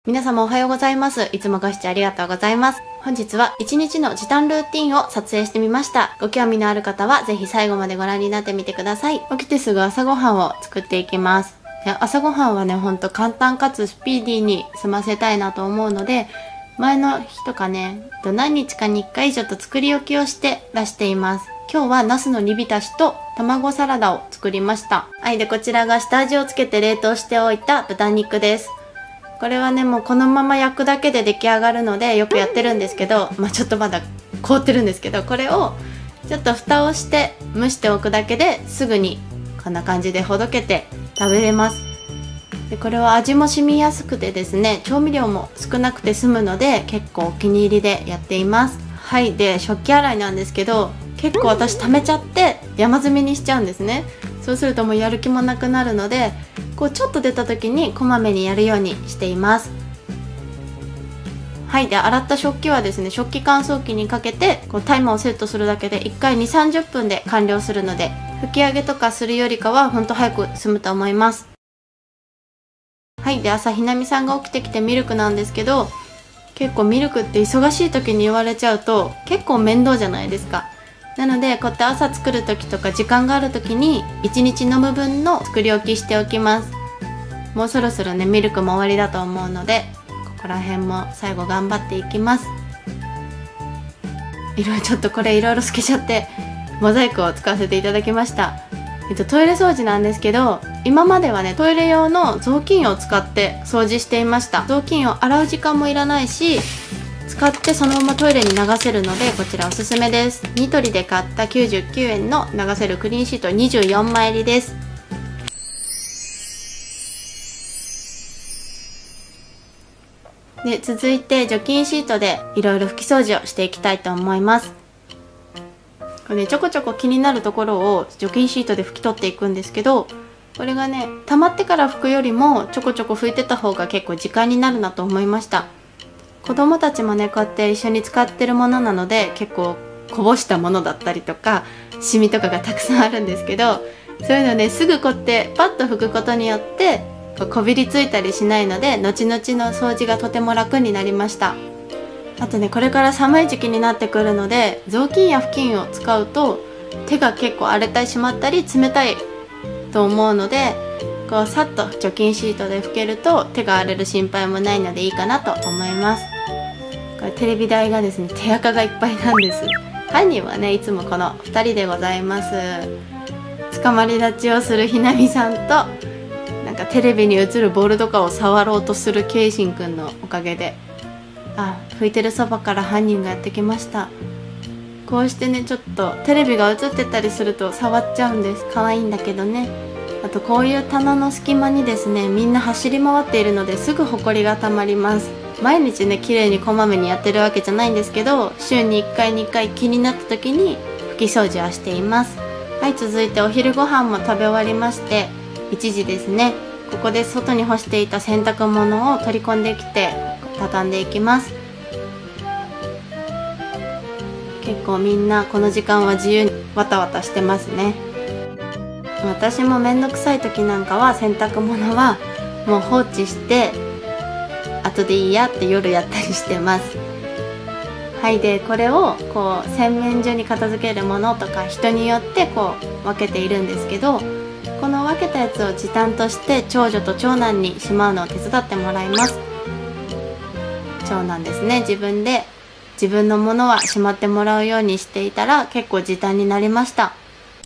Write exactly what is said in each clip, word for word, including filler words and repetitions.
皆様おはようございます。いつもご視聴ありがとうございます。本日はいちにちの時短ルーティンを撮影してみました。ご興味のある方はぜひ最後までご覧になってみてください。起きてすぐ朝ごはんを作っていきます。で朝ごはんはね、ほんと簡単かつスピーディーに済ませたいなと思うので、前の日とかね、何日かにいっかいちょっと作り置きをして出しています。今日はナスの煮浸しと卵サラダを作りました。はい、でこちらが下味をつけて冷凍しておいた豚肉です。これはね、もうこのまま焼くだけで出来上がるのでよくやってるんですけど、まあちょっとまだ凍ってるんですけど、これをちょっと蓋をして蒸しておくだけですぐにこんな感じでほどけて食べれます。でこれは味も染みやすくてですね、調味料も少なくて済むので結構お気に入りでやっています。はい、で食器洗いなんですけど、結構私溜めちゃって山積みにしちゃうんですね。そうするともうやる気もなくなるので、こうちょっと出た時にこまめにやるようにしています。はい、で洗った食器はですね、食器乾燥機にかけてこうタイマーをセットするだけでいっかいにじゅう、さんじゅっぷんで完了するので、拭き上げとかするよりかはほんと早く済むと思います。はい、で朝ひなみさんが起きてきてミルクなんですけど、結構ミルクって忙しい時に言われちゃうと結構面倒じゃないですか。なのでこうやって朝作る時とか時間がある時にいちにち飲む分の作り置きしておきます。もうそろそろねミルクも終わりだと思うので、ここら辺も最後頑張っていきます。いろいろちょっとこれいろいろ透けちゃってモザイクを使わせていただきました。えっと、トイレ掃除なんですけど、今まではねトイレ用の雑巾を使って掃除していました。雑巾を洗う時間もいらないし、使ってそのままトイレに流せるのでこちらおすすめです。ニトリで買ったきゅうじゅうきゅうえんの流せるクリーンシートにじゅうよんまい入りです。で続いて除菌シートでいろいろ拭き掃除をしていきたいと思います。これね、ちょこちょこ気になるところを除菌シートで拭き取っていくんですけど、これがね溜まってから拭くよりもちょこちょこ拭いてた方が結構時間になるなと思いました。子供たちもねこうやって一緒に使ってるものなので、結構こぼしたものだったりとかシミとかがたくさんあるんですけど、そういうのねすぐこうやってパッと拭くことによってこうこびりついたりしないので、後々の掃除がとても楽になりました。あとね、これから寒い時期になってくるので、雑巾や布巾を使うと手が結構荒れたりしまったり冷たいと思うので、こうさっと除菌シートで拭けると手が荒れる心配もないのでいいかなと思います。これテレビ台がですね手垢がいっぱいなんです。犯人はねいつもこのふたりでございます。捕まり立ちをするひなみさんと、なんかテレビに映るボールとかを触ろうとするけいしんくんのおかげで、あ、拭いてるそばから犯人がやってきました。こうしてねちょっとテレビが映ってたりすると触っちゃうんです。可愛いんだけどね。あとこういう棚の隙間にですねみんな走り回っているのですぐホコリがたまります。毎日ね綺麗にこまめにやってるわけじゃないんですけど、週にいっかいにかい気になった時に拭き掃除はしています。はい、続いてお昼ご飯も食べ終わりましていちじですね。ここで外に干していた洗濯物を取り込んできて畳んでいきます。結構みんなこの時間は自由にわたわたしてますね。私もめんどくさい時なんかは洗濯物はもう放置して後でいいやって夜やったりしてます。はい、でこれをこう洗面所に片付けるものとか人によってこう分けているんですけど、この分けたやつを時短として長女と長男にしまうのを手伝ってもらいます。長男ですね、自分で自分のものはしまってもらうようにしていたら結構時短になりました。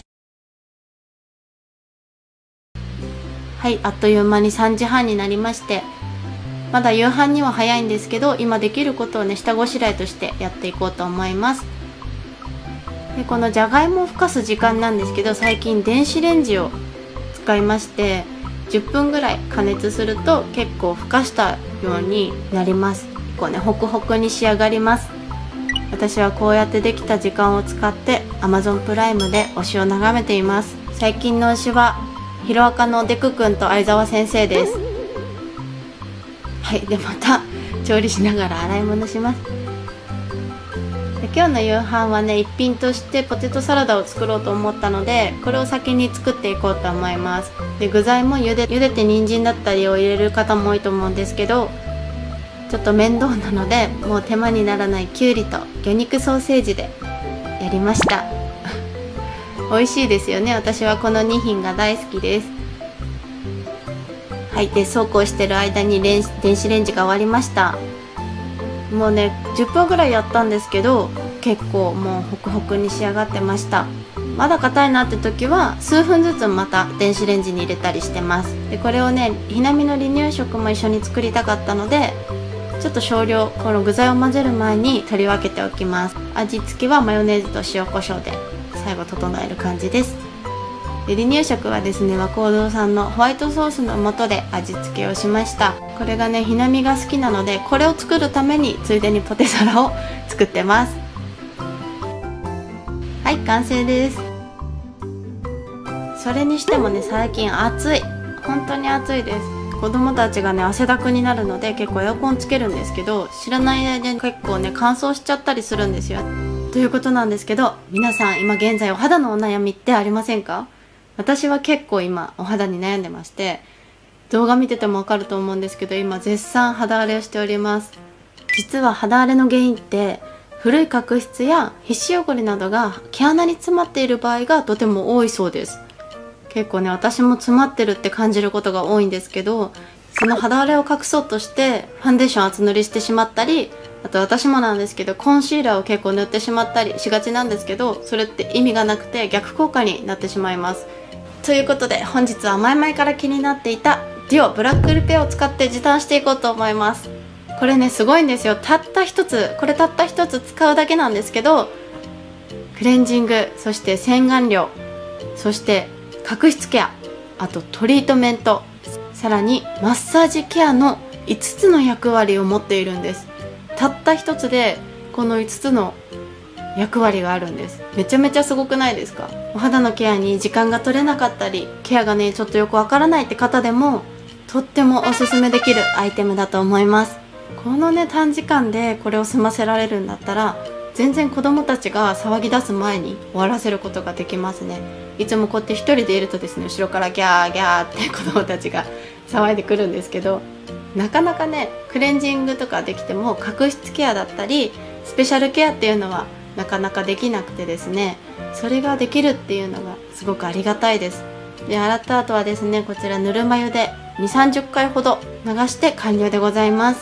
はい、あっという間にさんじはんになりまして、まだ夕飯には早いんですけど、今できることをね下ごしらえとしてやっていこうと思います。でこのじゃがいもをふかす時間なんですけど、最近電子レンジを使いまして、じゅっぷんぐらい加熱すると結構ふかしたようになります。結構ねホクホクに仕上がります。私はこうやってできた時間を使って アマゾン プライムで推しを眺めています。最近の推しはヒロアカのデクくんと相沢先生です。はい、でまた調理しながら洗い物します。で今日の夕飯はね一品としてポテトサラダを作ろうと思ったので、これを先に作っていこうと思います。で具材も茹で茹でて人参だったりを入れる方も多いと思うんですけど、 ちょっと面倒なので、もう手間にならないきゅうりと魚肉ソーセージでやりました美味しいですよね。私はこのに品が大好きです。はい、でそうこうしてる間に電子レンジが終わりました。もうねじゅっぷんぐらいやったんですけど、結構もうホクホクに仕上がってました。まだ硬いなって時は数分ずつまた電子レンジに入れたりしてます。でこれをねひなみの離乳食も一緒に作りたかったので、ちょっと少量この具材を混ぜる前に取り分けておきます。味付けはマヨネーズと塩コショウで最後整える感じです。で離乳食はですね、和光堂さんのホワイトソースの素で味付けをしました。これがねひなみが好きなので、これを作るためについでにポテサラを作ってます。はい、完成です。それにしてもね最近暑い、本当に暑いです。子供たちがね汗だくになるので結構エアコンつけるんですけど、知らない間に結構ね乾燥しちゃったりするんですよ。ということなんですけど、皆さん今現在お肌のお悩みってありませんか？私は結構今お肌に悩んでまして、動画見ててもわかると思うんですけど、今絶賛肌荒れをしております。実は肌荒れの原因って古い角質や皮脂汚れなどが毛穴に詰まっている場合がとても多いそうです。結構ね私も詰まってるって感じることが多いんですけど、その肌荒れを隠そうとしてファンデーション厚塗りしてしまったり、あと私もなんですけどコンシーラーを結構塗ってしまったりしがちなんですけど、それって意味がなくて逆効果になってしまいます。ということで本日は前々から気になっていたデュオブラックリペアを使って時短していこうと思います。これねすごいんですよ。たった一つ、これたった一つ使うだけなんですけど、クレンジング、そして洗顔料、そして角質ケア、あとトリートメント、さらにマッサージケアのいつつの役割を持っているんです。たった一つでこのいつつの役割があるんです。めちゃめちゃすごくないですか？お肌のケアに時間が取れなかったり、ケアがねちょっとよくわからないって方でもとってもおすすめできるアイテムだと思います。このね短時間でこれを済ませられるんだったら、全然子供たちが騒ぎ出す前に終わらせることができますね。いつもこうやって一人でいるとですね、後ろからギャーギャーって子供たちが騒いでくるんですけど、なかなかねクレンジングとかできても角質ケアだったりスペシャルケアっていうのはなかなかできなくてですね、それができるっていうのがすごくありがたいです。で洗った後はですね、こちらぬるま湯でにじゅう、さんじゅっかいほど流して完了でございます。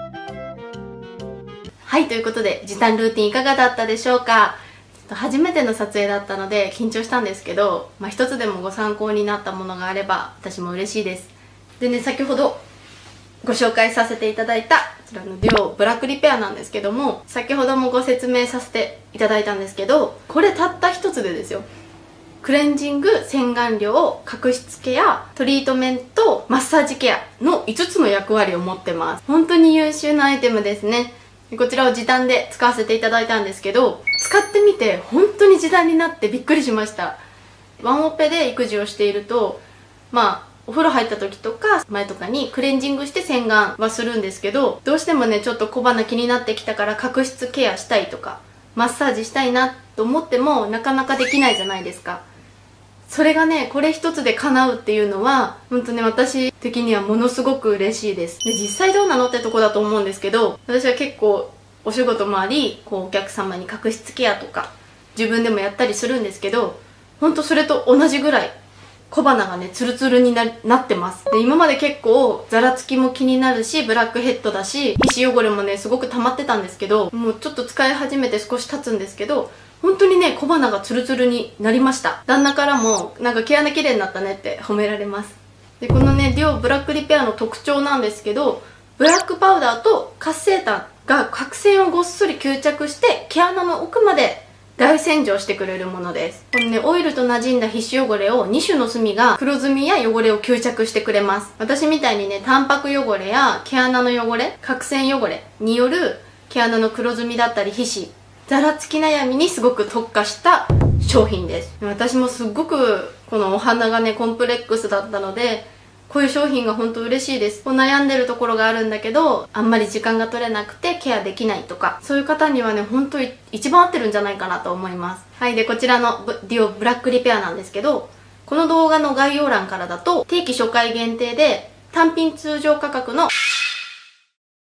はい、ということで時短ルーティンいかがだったでしょうか？初めての撮影だったので緊張したんですけど、まあ、一つでもご参考になったものがあれば私も嬉しいです。でね、先ほどご紹介させていただいたこちらのデュオブラックリペアなんですけども、先ほどもご説明させていただいたんですけど、これたった一つでですよ、クレンジング、洗顔料、角質ケア、トリートメント、マッサージケアのいつつの役割を持ってます。本当に優秀なアイテムですね。こちらを時短で使わせていただいたんですけど、使ってみて本当に時短になってびっくりしました。ワンオペで育児をしていると、まあお風呂入った時とか前とかにクレンジングして洗顔はするんですけど、どうしてもねちょっと小鼻気になってきたから角質ケアしたいとかマッサージしたいなと思ってもなかなかできないじゃないですか。それがねこれ一つで叶うっていうのは本当ね私的にはものすごく嬉しいです。で実際どうなのってとこだと思うんですけど、私は結構お仕事もあり、こうお客様に角質ケアとか自分でもやったりするんですけど、本当それと同じぐらい小鼻がねツルツルに な, なってます。で今まで結構ざらつきも気になるし、ブラックヘッドだし、皮脂汚れもねすごく溜まってたんですけど、もうちょっと使い始めて少し経つんですけど、本当にね小鼻がツルツルになりました。旦那からもなんか毛穴綺麗になったねって褒められます。でこのねデュオブラックリペアの特徴なんですけど、ブラックパウダーと活性炭が角栓をごっそり吸着して毛穴の奥まで大洗浄してくれるものです。このねオイルと馴染んだ皮脂汚れをに種の炭が黒ずみや汚れを吸着してくれます。私みたいにねタンパク汚れや毛穴の汚れ、角栓汚れによる毛穴の黒ずみだったり皮脂、ざらつき悩みにすごく特化した商品です。私もすっごくこのお鼻がねコンプレックスだったので、こういう商品が本当嬉しいです。悩んでるところがあるんだけどあんまり時間が取れなくてケアできないとか、そういう方にはね本当に一番合ってるんじゃないかなと思います。はい、でこちらのデュオブラックリペアなんですけど、この動画の概要欄からだと定期初回限定で単品通常価格の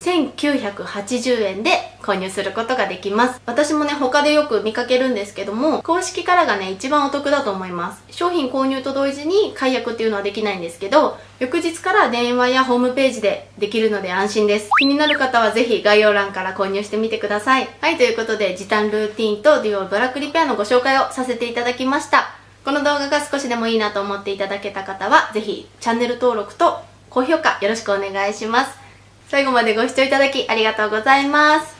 せんきゅうひゃくはちじゅうえんで購入することができます。私もね、他でよく見かけるんですけども、公式からがね、一番お得だと思います。商品購入と同時に解約っていうのはできないんですけど、翌日から電話やホームページでできるので安心です。気になる方はぜひ概要欄から購入してみてください。はい、ということで、時短ルーティンとデュオブラックリペアのご紹介をさせていただきました。この動画が少しでもいいなと思っていただけた方は、ぜひチャンネル登録と高評価よろしくお願いします。最後までご視聴いただきありがとうございます。